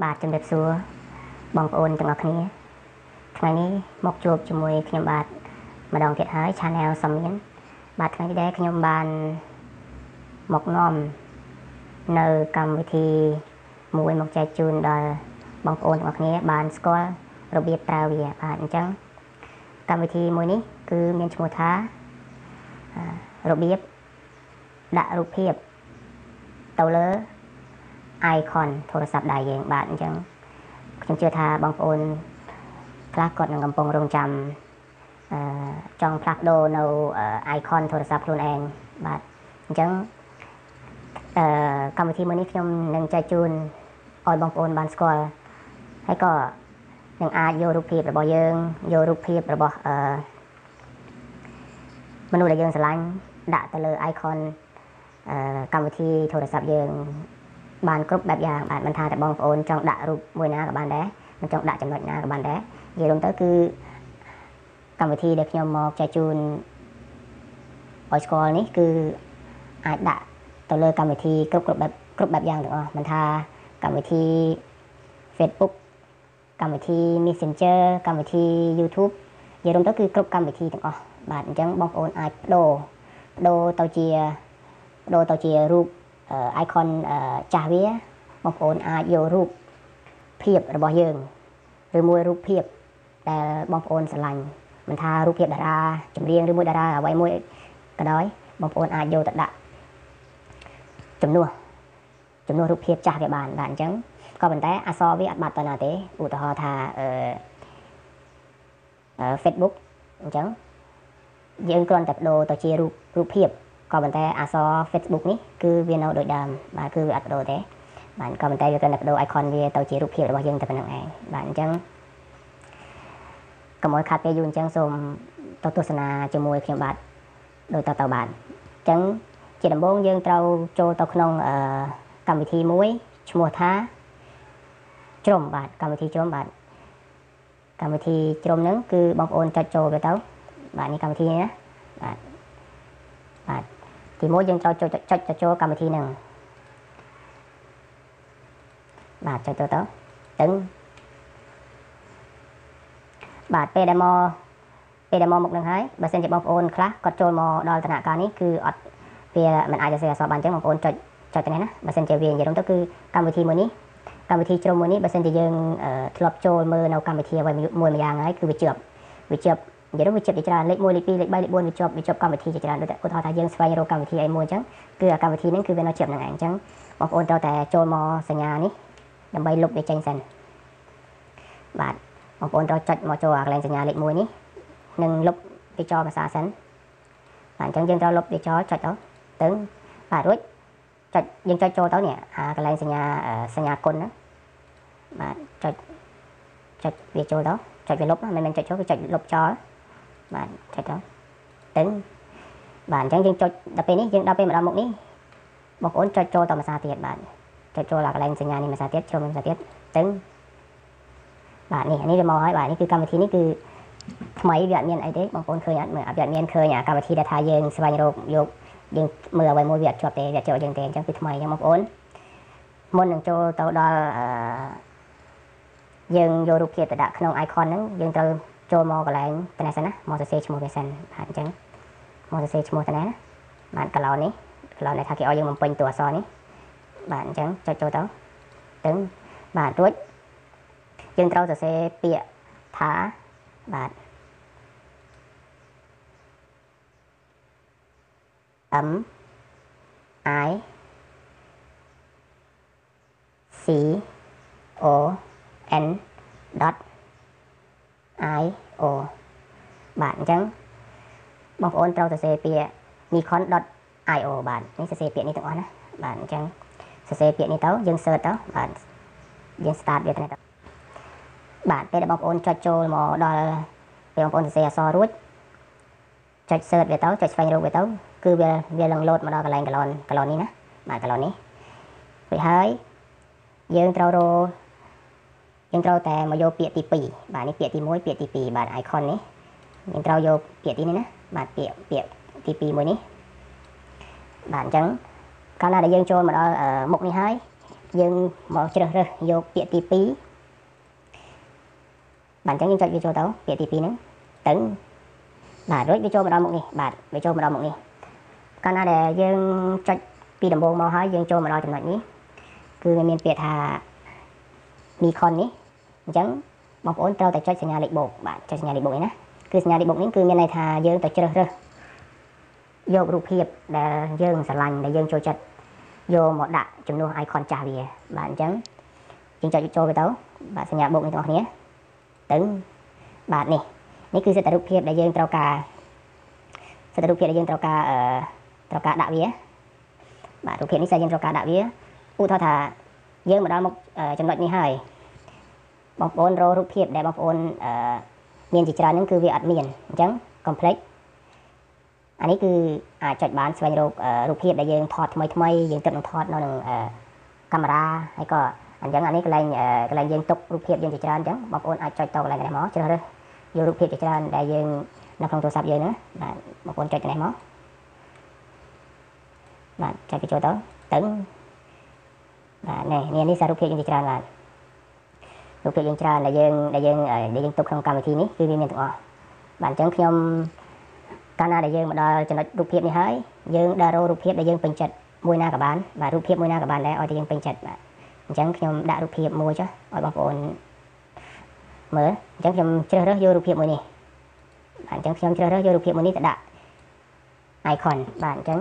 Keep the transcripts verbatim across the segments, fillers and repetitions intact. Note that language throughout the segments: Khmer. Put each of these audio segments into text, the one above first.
បាទជំរាបសួរបងប្អូនទាំងអស់គ្នាថ្ងៃនេះមកជួបជាមួយខ្ញុំបាទម្ដងទៀតហើយ Channel សំមានបាទថ្ងៃនេះដែរខ្ញុំបានមកនាំនៅកម្មវិធីមួយមកចែកជូនដល់បងប្អូនទាំងអស់គ្នាបានស្គាល់របៀបប្រើវាបាទអញ្ចឹងកម្មវិធីមួយនេះគឺមានឈ្មោះថារបៀបដាក់រូបភាពទៅលើ icon ទូរស័ព្ទដៃយើងបាទអញ្ចឹងខ្ញុំជឿថាបងប្អូនខ្លះគាត់នឹងកំពុងរងចាំអឺចង់ផ្លាស់ប្ដូរនៅ icon ទូរស័ព្ទខ្លួនឯងបាទអញ្ចឹងអឺកម្មវិធីមួយនេះខ្ញុំនឹងចែកជូនឲ្យបងប្អូនបានស្គាល់ហើយក៏នឹងអាចយករូបភាពរបស់យើងយករូបភាពរបស់អឺមនុស្សដែលយើងស្រឡាញ់ដាក់ទៅលើ icon អឺកម្មវិធីទូរស័ព្ទយើងបានគ្រប់បែបយ៉ាងបាទមិនថាតែបងប្អូនចង់ដាក់រូបមួយណាក៏បានដែរមិនចង់ដាក់ចំណុចណាក៏បានដែរនិយាយរួមទៅគឺកម្មវិធីដែលខ្ញុំមកចែកជូនឲ្យស្គាល់នេះគឺអាចដាក់ទៅលើកម្មវិធីគ្រប់គ្រប់បែបគ្រប់បែបយ៉ាងទាំងអស់មិនថាកម្មវិធី Facebook កម្មវិធី Messenger កម្មវិធី YouTube និយាយរួមទៅគឺគ្រប់កម្មវិធីទាំងអស់បាទអញ្ចឹងបងប្អូនអាចបដូរបដូរទៅជាបដូរទៅជារូបicon ចាស់វាបងប្អូនអាចយករូបភាពរបស់យើងឬមួយរូបភាពដែលបងប្អូនស្រឡាញ់មិនថារូបភាពតារាចម្រៀងឬមួយតារាអ្វីមួយក៏ដោយបងប្អូនអាចយកទៅដាក់ចំនួនចំនួនរូបភាពចាស់វាបានបាទអញ្ចឹងក៏ប៉ុន្តែអក្សរវាអត់បាត់ទៅណាទេឧទាហរណ៍ថាអឺ Facebook អញ្ចឹងយើងគ្រាន់តែបដូរទៅជារូបរូបភាពក៏ប៉ុន្តែអក្សរ Facebook នេះគឺវានៅដូចដើមបាទគឺវាអត់បដូរទេបាទក៏ប៉ុន្តែវាគ្រាន់តែបដូរ icon វាទៅជារូបភាពរបស់យើងតែប៉ុណ្្នឹងឯងបាទអញ្ចឹងកុំឲ្យខាត់ពេលយូរអញ្ចឹងសូមទៅទស្សនាជាមួយខ្ញុំបាទដូចតទៅបាទអញ្ចឹងជាដំបូងយើងត្រូវចូលទៅក្នុងអឺកម្មវិធីមួយឈ្មោះថាជ្រុំបាទកម្មវិធីជ្រុំបាទកម្មវិធីជ្រុំហ្នឹងគឺបងប្អូនចុចចូលទៅទៅបាទនេះកម្មវិធីនេះណាបាទបាទទីមួយយើងត្រូវចុចចុចទៅចូលកម្មវិធីហ្នឹងបាទចុចទៅទៅទៅបាទពេលដែលមកពេលដែលមកមុខហ្នឹងហើយបើសិនជាបងប្អូនខ្លះគាត់ចូលមកដល់ដំណាក់កាលនេះគឺអត់វាមិនអាចសរសេរអក្សរបានអញ្ចឹងបងប្អូនចុចចុចទៅនេះណាបើសិនជាវានិយាយទៅគឺកម្មវិធីមួយនេះកម្មវិធីជ្រុំមួយនេះបើសិនជាយើងធ្លាប់ចូលមើលនៅកម្មវិធីអ្វីមួយម្យ៉ាងហើយគឺវាជាប់វាជាប់និយាយទៅវាជាប់ជាច្រើនលេខមួយលេខពីរលេខបីលេខបួនវាជាប់វាជាប់កម្មវិធីជាច្រើនដូចឧទាហរណ៍ថាយើងស្វែងរកកម្មវិធីអីមួយអញ្ចឹងគឺកម្មវិធីហ្នឹងគឺវានៅជាប់ហ្នឹងឯងអញ្ចឹងបងប្អូនត្រូវតែចូលមកសញ្ញានេះដើម្បីលុបវាចេញសិនបាទបងប្អូនត្រូវចុចមកចូលអាកន្លែងសញ្ញាលេខមួយនេះនឹងលុបវាចោលភាសាសិនបាទអញ្ចឹងយើងត្រូវលុបវាចោលចុចទៅទៅបាទរួចចុចយើងចុចចូលទៅនេះអាកន្លែងសញ្ញាសញ្ញាគុណហ្នឹងបាទចុចចុចវាចូលទៅចុចវាលុបមិនមែនចុចចូលគឺចុចលុបចោលបាទចុចទៅទៅបាទអញ្ចឹងយើងចុចដល់ពេលនេះយើងដល់ពេលមកដល់មុខនេះបងប្អូនចុចចូលទៅភាសាទៀតបាទចុចចូលអាកន្លែងសញ្ញានេះភាសាទៀតជ្រុំភាសាទៀតទៅបាទនេះអានេះវាមកហើយបាទនេះគឺកម្មវិធីនេះគឺថ្មីវាអត់មានអីទេបងប្អូនឃើញអត់មើលអត់មានឃើញអាកម្មវិធីដែលថាយើងស្វែងរកយកយើងមើលអ្វីមួយវាអត់ជាប់ទេវាចូលយើងទេអញ្ចឹងគឺថ្មីអញ្ចឹងបងប្អូនមុននឹងចូលទៅដល់អឺយើងយករូបភាពទៅដាក់ក្នុង icon ហ្នឹងយើងត្រូវចូលមកកន្លែងត្នេះសិនណាមកសរសេរឈ្មោះវាសិនបាទអញ្ចឹងមកសរសេរឈ្មោះត្នេះណាបាទកន្លងនេះកន្លងដែលថាគេឲ្យយើងបំពេញតួអក្សរនេះបាទអញ្ចឹងចុចចូលទៅទៅបាទរួចយើងត្រូវសរសេរពាក្យថាបាទ M I C O N dot I O បាទអញ្ចឹងបងប្អូនត្រូវសរសេរពាក្យ nikon dot io បាទនេះសរសេរពាក្យនេះទាំងអស់ណាបាទអញ្ចឹងសរសេរពាក្យនេះទៅយើង search ទៅបាទយើង start វាទៅបាទពេលដែលបងប្អូនចុចចូលមកដល់ពេលបងប្អូនសរសេរអក្សររួចចុច search វាទៅចុចស្វែងរកវាទៅគឺវាវានឹង load មកដល់កន្លែងកន្លងកន្លងនេះណាបាទកន្លងនេះរួចហើយយើងត្រូវរកយើងត្រូវតែមកយកពាក្យទីពីរបាទនេះពាក្យទីមួយពាក្យទីពីរបាទ icon នេះយើងត្រូវយកពាក្យទីនេះណាបាទពាក្យពាក្យទីពីរមួយនេះបាទអញ្ចឹងកាលណាដែលយើងចូលមកដល់មុខនេះហើយ dương một chưa rồi vô bịa tí pí bạn chẳng những cho video tấu bịa tí pí nữa tấn bà rối video mà đo một nè bà video mà đo một nè con nào để dương cho pi đầm bông màu hỏi dương cho mà đo chừng này cứ miền Việt hà mi con ní chẳng bóng ổn trâu tại cho nhà lịch bộ bạn cho nhà lịch bộ này cứ nhà lịch bộ ní cứ miền này thà dương tại chưa rồi vô group hiệp để dương sẵn lành để dương cho chật vô một đại chúng nó icon trả về bạn chẳng chính cho cho cái tấu bạn sẽ nhà bộ này nhé tấn bạn nàyនេះគឺសតរូបភាពដែលយើងត្រូវការសតរូបភាពដែលយើងត្រូវការអឺត្រូវការដាក់វាបាទរូបភាពនេះsẽយើងត្រូវការដាក់វាឧទាហរណ៍ថាយើងមកដល់មុខចំណុចនេះហើយបងប្អូនរករូបភាពដែលបងប្អូនអឺមានជាច្រើនហ្នឹងគឺវាអត់មានអញ្ចឹង complex អានេះគឺអាចចុចបានស្វែងរករូបភាពដែលយើងថតថ្មីថ្មីយើងទឹកនឹងថតនៅនឹងកាមេរ៉ាហើយក៏អញ្ចឹងអានេះកន្លែងកន្លែងយើងទុករូបភាពយើងជាច្រើនអញ្ចឹងបងប្អូនអាចចុចទៅកន្លែងនេះមកជ្រើសរើសយករូបភាពជាច្រើនដែលយើងនៅក្នុងទូរស័ព្ទយើងណាបាទបងប្អូនចុចទៅនេះមកបាទចុចទៅចូលទៅតឹងបាទនេះនេះនេះសាររូបភាពយើងជាច្រើនបាទរូបភាពយើងច្រើនដែលយើងដែលយើងដែលយើងទុកក្នុងកម្មវិធីនេះគឺវាមានទាំងអស់បាទអញ្ចឹងខ្ញុំកាលណាដែលយើងមកដល់ចំណុចរូបភាពនេះហើយយើងដើររករូបភាពដែលយើងពេញចិត្តមួយណាក៏បានបាទរូបភាពមួយណាក៏បានដែរឲ្យតែយើងពេញចិត្តបាទអញ្ចឹងខ្ញុំដាក់រូបភាពមួយចុះឲ្យបងប្អូនមើលអញ្ចឹងខ្ញុំជ្រើសរើសយករូបភាពមួយនេះបាទអញ្ចឹងខ្ញុំជ្រើសរើសយករូបភាពមួយនេះទៅដាក់ icon បាទអញ្ចឹង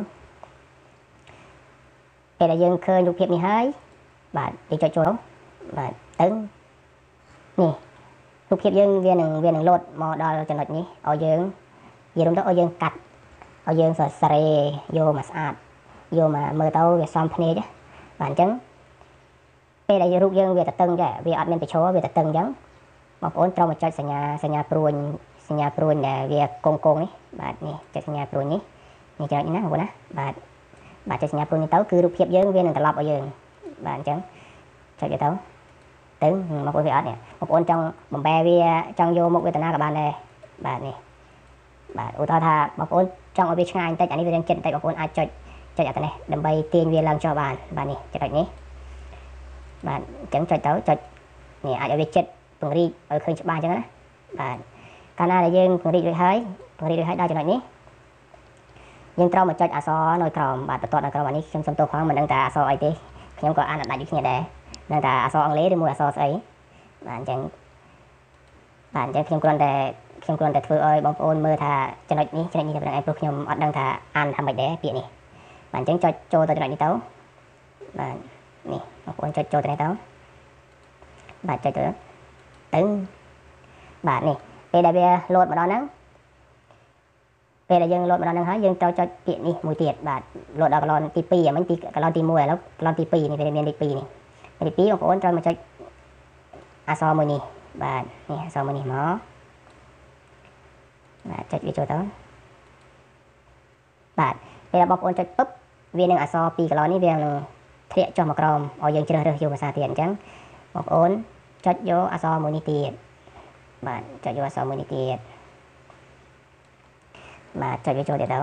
ពេលដែលយើងឃើញរូបភាពនេះហើយបាទយើងចុចចូលបាទទៅនេះរូបភាពយើងវានឹងវានឹងលោតមកដល់ចំណុចនេះឲ្យយើងនិយាយរួមទៅឲ្យយើងកាត់ឲ្យយើងសរសេរយកមកស្អាតយកមកមើលទៅវាសមភ្នែកបាទអញ្ចឹងពេលដែលរូបយើងវាតតឹងចាវាអត់មានប្រឈរវាតតឹងអញ្ចឹងបងប្អូនត្រូវមកចុចសញ្ញាសញ្ញាព្រួញសញ្ញាព្រួញដែលវាកងកងនេះបាទនេះចុចសញ្ញាព្រួញនេះនេះចុចនេះណាបងប្អូនណាបាទបាទចុចសញ្ញាព្រួញនេះទៅគឺរូបភាពយើងវានឹងត្រឡប់ឲ្យយើងបាទអញ្ចឹងចុចទៅទៅបងប្អូនវាអត់នេះបងប្អូនចង់បំបែវាចង់យកមុខវេទនាក៏បានដែរបាទនេះបាទឧទាហរណ៍ថាបងប្អូនចង់ឲ្យវាឆ្ងាយបន្តិចអានេះវារឿងចិត្តបន្តិចបងប្អូនអាចចុចចុចអត់នេះដើម្បីទាញវាឡើងចុះបានបាទនេះចុចនេះបាទអញ្ចឹងចុចទៅចុចនេះអាចឲ្យវាចិត្តពង្រីកឲ្យឃើញច្បាស់អញ្ចឹងណាបាទកាលណាដែលយើងពង្រីករួចហើយពង្រីករួចហើយដល់ចំណុចនេះយើងត្រូវមកចុចអក្សរនៅក្រោមបាទបន្ទាត់នៅក្រោមអានេះខ្ញុំសុំទោសផងមិនដឹងថាអក្សរអីទេខ្ញុំក៏អានអត់ដាច់ដូចគ្នាដែរដឹងថាអក្សរអង់គ្លេសឬមួយអក្សរស្អីបាទអញ្ចឹងបាទអញ្ចឹងខ្ញុំគ្រាន់តែខ្ញុំគ្រាន់តែធ្វើឲ្យបងប្អូនមើលថាចំណុចនេះចំណុចនេះតែប៉ុណ្្នឹងឯងព្រោះខ្ញុំអត់ដឹងថាអានថាម៉េចដែរពាក្យនេះបាទអញ្ចឹងចុចចូលទៅចំណុចនេះទៅបាទនេះបងប្អូនចុចចូលទៅនេះទៅបាទចុចទៅទៅបាទនេះពេលដែលវាលោតមកដល់ហ្នឹងពេលដែលយើងលោតមកដល់ហ្នឹងហើយយើងត្រូវចុចពាក្យនេះមួយទៀតបាទលោតដល់កន្លងទីពីរអាមិញទីកន្លងទីមួយឥឡូវកន្លងទីពីរនេះវាមានលេខពីរនេះលេខពីរបងប្អូនត្រូវមកចុចអក្សរមួយនេះបាទនេះអក្សរមួយនេះមកបាទចុចវាចូលទៅបាទពេលបងប្អូនចុចពឹបវានឹងអក្សរពីរកន្លងនេះវានឹងធ្លាក់ចុះមកក្រោមឲ្យយើងជ្រើសរើសយកភាសាទៀតអញ្ចឹងបងប្អូនចុចយកអក្សរមួយនេះទៀតបាទចុចយកអក្សរមួយនេះទៀតបាទចុចវាចូលទៀតទៅ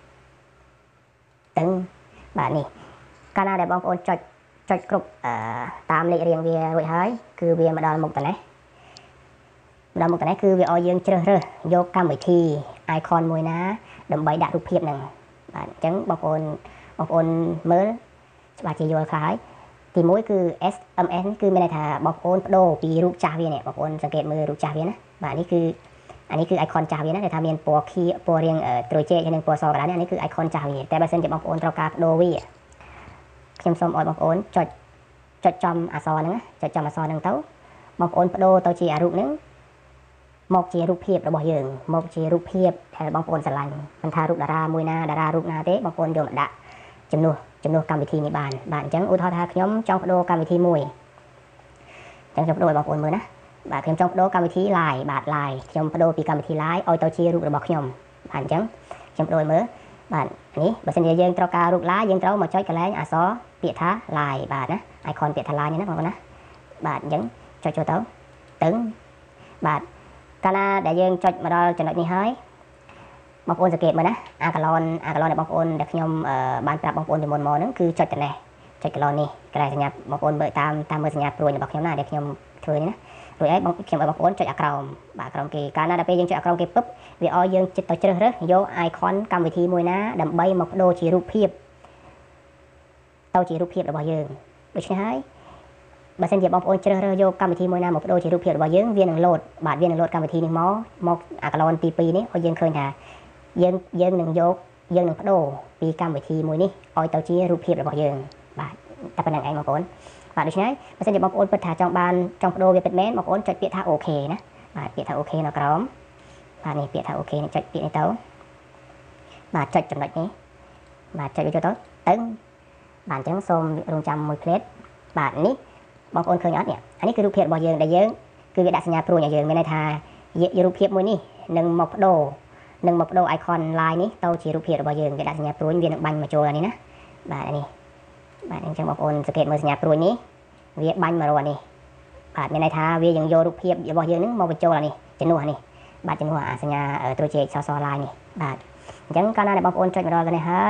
ទៅបាទនេះកាលណាដែលបងប្អូនចុចចុចគ្រប់អឺតាមលេខរៀងវារួចហើយគឺវាមកដល់មុខតនេះមកដល់មុខតនេះគឺវាឲ្យយើងជ្រើសរើសយកកម្មវិធី icon មួយណាដើម្បីដាក់រូបភាពហ្នឹងបាទអញ្ចឹងបងប្អូនបងប្អូនមើលច្បាស់ជាយល់ខ្លះហើយទីមួយគឺ เอส เอ็ม เอส នេះគឺមានន័យថាបងប្អូនបដូរពីរូបចាស់វានេះបងប្អូនសង្កេតមើលរូបចាស់វាណាបាទនេះគឺអានេះគឺ icon ចាស់វាណាដែលថាមានពណ៌ខៀវពណ៌រាងត្រួយចេកហើយនិងពណ៌សកណ្ដាលនេះអានេះគឺ icon ចាស់វាតែបើសិនជាបងប្អូនត្រូវការបដូរវាខ្ញុំសូមឲ្យបងប្អូនចុចចុចចំអក្សរហ្នឹងចុចចំអក្សរហ្នឹងទៅបងប្អូនបដូរទៅជាអារូបហ្នឹងមកជារូបភាពរបស់យើងមកជារូបភាពដែលបងប្អូនស្រឡាញ់មិនថារូបតារាមួយណាតារារូបណាទេបងប្អូនយកមកដាក់ចំនួនចំនួនកម្មវិធីនេះបានបាទអញ្ចឹងឧទាហរណ៍ថាខ្ញុំចង់បដូរកម្មវិធីមួយអញ្ចឹងខ្ញុំបដូរឲ្យបងប្អូនមើលណាបាទខ្ញុំចង់បដូរកម្មវិធី Line បាទ Line ខ្ញុំបដូរពីកម្មវិធី Line ឲ្យទៅជារូបរបស់ខ្ញុំបាទអញ្ចឹងខ្ញុំបដូរឲ្យមើលបាទនេះបើសិនជាយើងត្រូវការរូប Line យើងត្រូវមកចុចកន្លែងអក្សរពាក្យថា Line បាទណា icon ពាក្យថា Line នេះណាបងប្អូនណាបាទអញ្ចឹងចុចចូលទៅទៅបាទកាលណាដែលយើងចុចមកដល់ចំណុចនេះហើយបងប្អូនសង្កេតមើលណាអាកាឡនអាកាឡនរបស់បងប្អូនដែលខ្ញុំបានប្រាប់បងប្អូនពីមុនមកហ្នឹងគឺចុចទៅនេះចចកន្លងនេះកន្លែងសញ្ញាបងប្អូនមើលតាមតាមមើលសញ្ញាព្រួយរបស់ខ្ញុំណាដែលខ្ញុំធ្វើនេះណារួចហើយបងខ្ញុំឲ្យបងប្អូនចុចអាក្រោមបាទក្រោមគេកាលណាដល់ពេលយើងចុចអាក្រោមគេពឹបវាឲ្យយើងចិត្តទៅជ្រើសរើសយក icon កម្មវិធីមួយណាដើម្បីមកបដូរជារូបភាពទៅជារូបភាពរបស់យើងដូច្នេះហើយបើសិនជាបងប្អូនជ្រើសរើសយកកម្មវិធីមួយណាមកបដូរជារូបភាពរបស់យើងវានឹងលោតបាទវានឹងលោតកម្មវិធីនេះមកមកអាកន្លងទីពីរនេះឲ្យយើងឃើញថាយើងយើងនឹងយកយើងនឹងបដូរពីកម្មវិធីមួយនេះឲ្យទៅជារូបភាពរបស់យើងបាទតែប៉ុណ្្នឹងឯងបងប្អូនបាទដូច្នេះបើសិនជាបងប្អូនពិតថាចង់បានចង់បដូរវាពិតមែនបងប្អូនចុចពាក្យថាអូខេណាបាទពាក្យថាអូខេនៅក្រោមបាទនេះពាក្យថាអូខេនេះចុចពាក្យនេះទៅបាទចុចចំណុចនេះបាទចុចវាចូលទៅទៅបាទអញ្ចឹងសូមរងចាំមួយភ្លេតបាទនេះបងប្អូនឃើញអត់នេះអានេះគឺរូបភាពរបស់យើងដែលយើងគឺវាដាក់សញ្ញាព្រួយឲ្យយើងមានន័យថារូបភាពមួយនេះនឹងមកបដូរនឹងមកបដូរ icon line នេះទៅជារូបភាពរបស់យើងវាដាក់សញ្ញាព្រួយវានឹងបាញ់មកចូលអានេះណាបាទនេះបាទអញ្ចឹងបងប្អូនសង្កេតមើលសញ្ញាព្រួយនេះវាបាញ់មករកអានេះបាទមានន័យថាវាយើងយករូបភាពរបស់យើងនឹងមកបញ្ចូលអានេះជំនួសអានេះបាទជំនួសអាសញ្ញាត្រួយជែកសស line នេះបាទអញ្ចឹងកាលណាដែលបងប្អូនចុចមកដល់នេះហើយ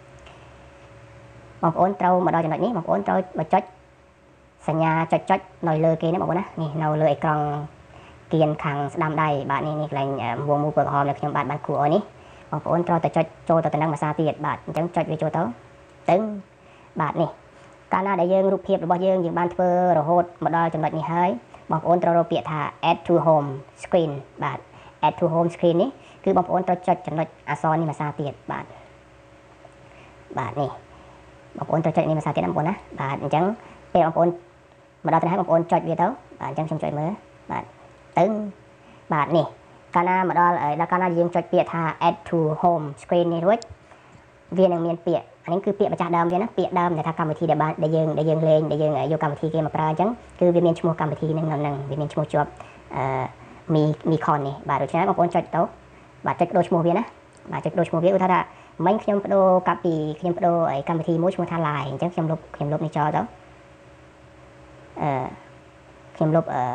បងប្អូនត្រូវមកដល់ចំណុចនេះបងប្អូនត្រូវមកចុចសញ្ញាចុចចុចនៅលើគេនេះបងប្អូនណានេះនៅលើអេក្រង់គៀនខាងស្ដាំដៃបាទនេះនេះកន្លែងវងមូលពណ៌ក្រហមដែលខ្ញុំបាទបានគូអនេះបងប្អូនត្រូវតែចុចចូលទៅក្នុងភាសាទៀតបាទអញ្ចឹងចុចវាចូលទៅទៅបាទនេះកាលណាដែលយើងរូបភាពរបស់យើងយើងបានធ្វើរហូតមកដល់ចំណុចនេះហើយបងប្អូនត្រូវរកពាក្យថា add to home screen បាទ add to home screen នេះគឺបងប្អូនត្រូវចុចចំណុចអក្សរនេះភាសាទៀតបាទបាទនេះបងប្អូនត្រូវចុចនេះភាសាទៀតណាបងប្អូនណាបាទអញ្ចឹងពេលបងប្អូនមកដល់ទៅហើយបងប្អូនចុចវាទៅបាទអញ្ចឹងខ្ញុំចុចមើលបាទទៅបាទនេះកាលណាមកដល់ដល់កាលណាយើងចុចពាក្យថា add to home screen នេះរួចវានឹងមានពាក្យអានេះគឺពាក្យម្ចាស់ដើមវាណាពាក្យដើមដែលថាកម្មវិធីដែលបានដែលយើងដែលយើងលេងដែលយើងយកកម្មវិធីគេមកប្រើអញ្ចឹងគឺវាមានឈ្មោះកម្មវិធីនឹងនៅនឹងវាមានឈ្មោះជាប់អឺមីមីខននេះបាទដូច្នេះបងប្អូនចុចទៅបាទចុចបដូរឈ្មោះវាណាបាទចុចបដូរឈ្មោះវាឧទាហរណ៍ថាមិញខ្ញុំបដូរកាប់ពីខ្ញុំបដូរឯកម្មវិធីមួយឈ្មោះថា Line អញ្ចឹងខ្ញុំលុបខ្ញុំលុបនេះចោលទៅអឺខ្ញុំលុបអឺ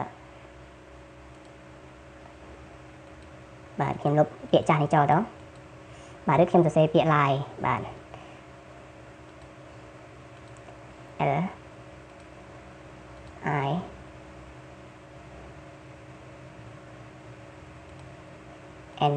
បាទខ្ញុំលុបពាក្យចាស់នេះចោលទៅបាទឬខ្ញុំសរសេរពាក្យ Line បាទ L I N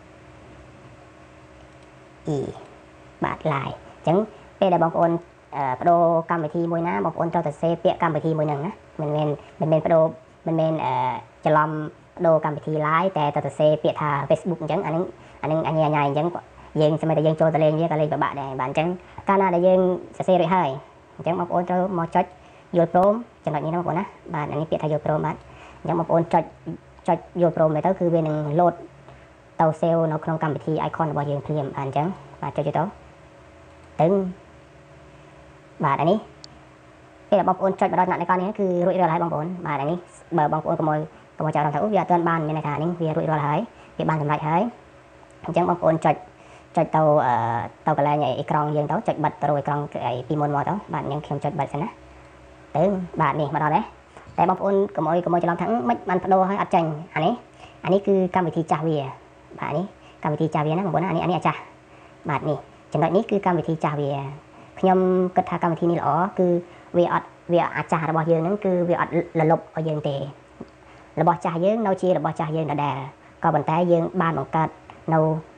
E បាទ Line អញ្ចឹងពេលដែលបងប្អូនបដូរកម្មវិធីមួយណាបងប្អូនត្រូវតែសេពាក្យកម្មវិធីមួយហ្នឹងណាមិនមែនមិនមែនបដូរមិនមែនច្រឡំបដូរកម្មវិធី Line តែត្រូវតែសេពាក្យថា Facebook អញ្ចឹងអាហ្នឹងអាហ្នឹងអញ្ញាញ៉ៃអញ្ចឹងយើងស្មើតែយើងចូលទៅលេងវាក៏លេងពិបាកដែរបាទអញ្ចឹងកាលណាដែលយើងសរសេររួចហើយអញ្ចឹងបងប្អូនត្រូវមកចុចយល់ព្រមចំណុចនេះណាបងប្អូនណាបាទអានេះពាក្យថាយល់ព្រមបាទអញ្ចឹងបងប្អូនចុចចុចយល់ព្រមទៅគឺវានឹងលោតទៅ save នៅក្នុងកម្មវិធី icon របស់យើងភ្លាមបាទអញ្ចឹងបាទចុចទៅទៅបាទអានេះពេលដែលបងប្អូនចុចមកដល់ដំណាក់នេះគឺរួចរាល់ហើយបងប្អូនបាទអានេះបើបងប្អូនកុំឲ្យកុំឲ្យចាប់អារម្មណ៍ថាអូវាអត់ទាន់បានមានន័យថានេះវារួចរាល់ហើយវាបានសម្រេចហើយអញ្ចឹងបងប្អូនចុចចុចទៅទៅកន្លែងអេក្រង់យើងទៅចុចបិទទៅរកអេក្រង់ពីមុនមកទៅបាទអញ្ចឹងខ្ញុំចុចបិទសិនណាទៅបាទនេះមកដល់នេះតែបងប្អូនកុំឲ្យកុំឲ្យច្រឡំថាមិនបានបដូរឲ្យអត់ចាញ់អានេះអានេះគឺកម្មវិធីចាស់វាបាទនេះកម្មវិធីចាស់វាណាបងប្អូនអានេះអានេះអាចាស់បាទនេះចំណុចនេះគឺកម្មវិធីចាស់វាខ្ញុំគិតថាកម្មវិធីនេះល្អគឺវាអត់វាអាចាស់របស់យើងហ្នឹងគឺវាអត់រលប់ឲ្យយើងទេរបស់ចាស់យើងនៅជារបស់ចាស់យើងដដែលក៏ប៉ុន្តែយើងបានបង្កើតនៅ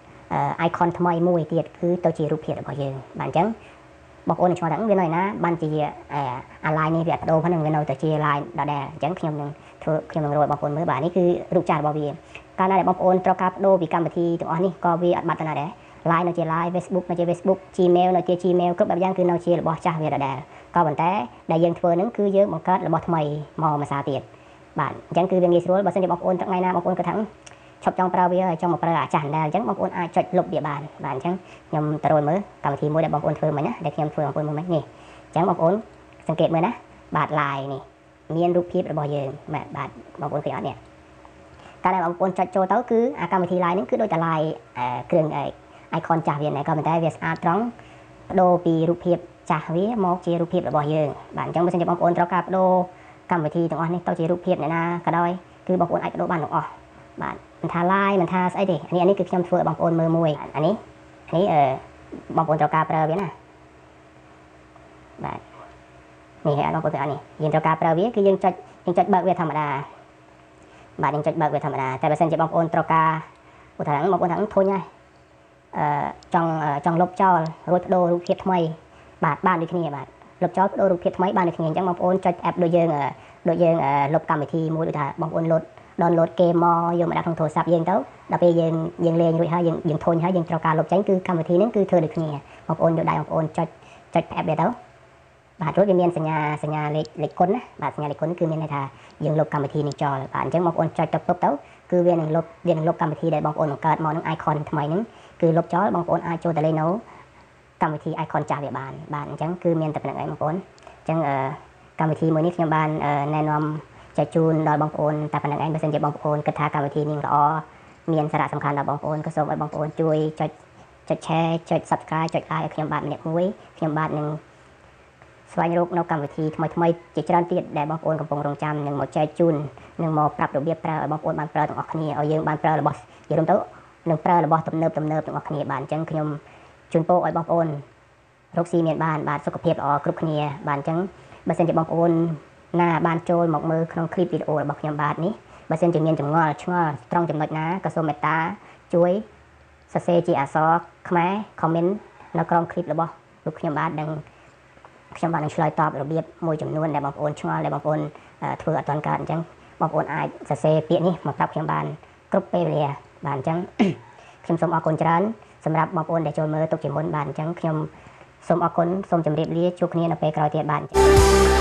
icon ថ្មីមួយទៀតគឺទៅជារូបភាពរបស់យើងបាទអញ្ចឹងបងប្អូននឹងឆ្ងល់ថាវានៅណាបានជាអា line នេះវាអត់បដូរហ្នឹងវានៅតែជា line ដដែលអញ្ចឹងខ្ញុំនឹងធ្វើខ្ញុំនឹងរកបងប្អូនមើលបាទនេះគឺរូបចាស់របស់វាកាលណាដែលបងប្អូនត្រូវការបដូរពីកម្មវិធីទាំងអស់នេះក៏វាអត់បាត់ទៅណាដែរ Line នៅជា Line Facebook នៅជា Facebook Gmail នៅជា Gmail គ្រប់បែបយ៉ាងគឺនៅជារបស់ចាស់វាដដែលក៏ប៉ុន្តែដែលយើងធ្វើហ្នឹងគឺយើងបង្កើតរបស់ថ្មីមកមួយសារទៀតបាទអញ្ចឹងគឺវាងាយស្រួលបើសិនជាបងប្អូនថ្ងៃណាបងប្អូនគាត់ថាឈប់ចង់ប្រើវាហើយចង់មកប្រើអាចាស់ដែរអញ្ចឹងបងប្អូនអាចចុចលុបវាបានបាទអញ្ចឹងខ្ញុំទៅរយមើលកម្មវិធីមួយដែលបងប្អូនធ្វើមិញណាដែលខ្ញុំធ្វើបងប្អូនមើលមិញនេះអញ្ចឹងបងប្អូនសង្កេតមើលណាបាទ Line នេះមានរូបភាពរបស់យើងបាទបាទបងប្អូនឃើញអត់នេះកាលណាបងប្អូនចុចចូលទៅគឺអាកម្មវិធី Line នេះគឺដូចតែ Line គ្រឿង icon ចាស់វាដែរក៏ប៉ុន្តែវាស្អាតត្រង់បដូរពីរូបភាពចាស់វាមកជារូបភាពរបស់យើងបាទអញ្ចឹងបើសិនជាបងប្អូនត្រូវការបដូរកម្មវិធីទាំងអស់នេះទៅជារូបភាពអ្នកណាក៏ដោយគឺបងប្អូនអាចបដូរបានទាំងអស់បាទមិនថា Line មិនថាស្អីទេអានេះអានេះគឺខ្ញុំធ្វើឲ្យបងប្អូនមើលមួយអានេះអានេះអឺបងប្អូនត្រូវការប្រើវាណាបាទនេះបងប្អូនទាំងអស់នេះយើងត្រូវការប្រើវាគឺយើងចុចយើងចុចបើកវាធម្មតាបាទយើងចុចបើកវាធម្មតាតែបើសិនជាបងប្អូនត្រូវការឧទាហរណ៍បងប្អូនថាធុញហើយអឺចង់ចង់លុបចោលរួចបដូររូបភាពថ្មីបាទបានដូចគ្នាបាទលុបចោលបដូររូបភាពថ្មីបានដូចគ្នាអញ្ចឹងបងប្អូនចុច app ដូចយើងដូចយើងលុបកម្មវិធីមួយដូចថាបងប្អូន load download គេមកយកមកដាក់ក្នុងទូរស័ព្ទយើងទៅដល់ពេលយើងយើងលេងរួចហើយយើងយើងធុញហើយយើងត្រូវការលុបចេញគឺកម្មវិធីហ្នឹងគឺធ្វើដូចគ្នាបងប្អូនយកដៃបងប្អូនចុចចុច app វាទៅបាទរួចវាមានសញ្ញាសញ្ញាលេខលេខគុណណាបាទសញ្ញាលេខគុណគឺមានន័យថាយើងលុបកម្មវិធីនេះចោលបាទអញ្ចឹងបងប្អូនចុចទៅពុបទៅគឺវានឹងលុបវានឹងលុបកម្មវិធីដែលបងប្អូនបង្កើតមកនឹង icon ថ្មីហ្នឹងគឺលុបចោលបងប្អូនអាចចូលទៅលេងនៅកម្មវិធី icon ចាស់វាបានបាទអញ្ចឹងគឺមានតែប៉ុណ្្នឹងឯងបងប្អូនអញ្ចឹងកម្មវិធីមួយនេះខ្ញុំបានណែនាំចែកជូនដល់បងប្អូនតែប៉ុណ្្នឹងឯងបើសិនជាបងប្អូនគិតថាកម្មវិធីនេះល្អមានសារៈសំខាន់ដល់បងប្អូនក៏សូមឲ្យបងប្អូនជួយចុចចុច share ចុច subscribe ចុច like ឲ្យខ្ញុំបាទម្នាក់មួយខ្ញុំបាទនឹងស្វែងរកនៅកម្មវិធីថ្មីថ្មីជាច្រើនទៀតដែលបងប្អូនកំពុងរងចាំនឹងមកចែកជូននឹងមកប្រាប់របៀបប្រើឲ្យបងប្អូនបានប្រើទាំងអស់គ្នាឲ្យយើងបានប្រើរបស់និយាយទៅនឹងប្រើរបស់ទំនើបទំនើបទាំងអស់គ្នាបាទអញ្ចឹងខ្ញុំជូនពរឲ្យបងប្អូនរកស៊ីមានបានបាទសុខភាពល្អគ្រប់គ្នាបាទអញ្ចឹងបើសិនជាបងប្អូនណាបានចូលមកមើលក្នុងคลิปវីដេអូរបស់ខ្ញុំបាទនេះបើសិនជាមានចម្ងល់ឆ្ងល់ត្រង់ចំណុចណាក៏សូមមេត្តាជួយសរសេរជាអក្សរខ្មែរ comment នៅក្រោមคลิปរបស់លោកខ្ញុំបាទនឹងខ្ញុំបាទនឹងឆ្លើយតបរបៀបមួយចំនួនដែលបងប្អូនឆ្ងល់ដែលបងប្អូនធ្វើអត់ទាន់កើតអញ្ចឹងបងប្អូនអាចសរសេរពាក្យនេះមកប្រាប់ខ្ញុំបានគ្រប់ពេលវេលាបាទអញ្ចឹងខ្ញុំសូមអរគុណច្រើនសម្រាប់បងប្អូនដែលចូលមើលទុកជាមុនបាទអញ្ចឹងខ្ញុំសូមអរគុណសូមជម្រាបលាជួបគ្នានៅពេលក្រោយទៀតបាទអញ្ចឹង